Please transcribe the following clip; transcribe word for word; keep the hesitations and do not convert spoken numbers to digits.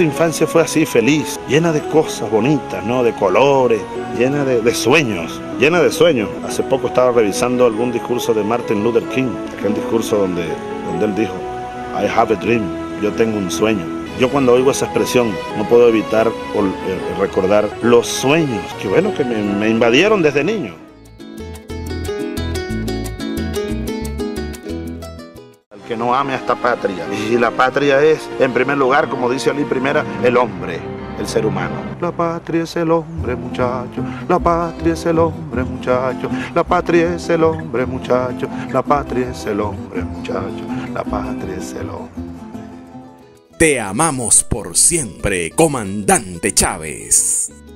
esa infancia fue así, feliz, llena de cosas bonitas, ¿no? De colores, llena de, de sueños, llena de sueños. Hace poco estaba revisando algún discurso de Martin Luther King, aquel discurso donde, donde él dijo, I have a dream, yo tengo un sueño. Yo cuando oigo esa expresión no puedo evitar o, eh, recordar los sueños que, bueno, que me, me invadieron desde niño. Que no ame a esta patria. Y la patria es, en primer lugar, como dice Ali Primera, el hombre, el ser humano. La patria es el hombre, muchacho. La patria es el hombre, muchacho. La patria es el hombre, muchacho. La patria es el hombre, muchacho. La patria es el hombre. Te amamos por siempre, Comandante Chávez.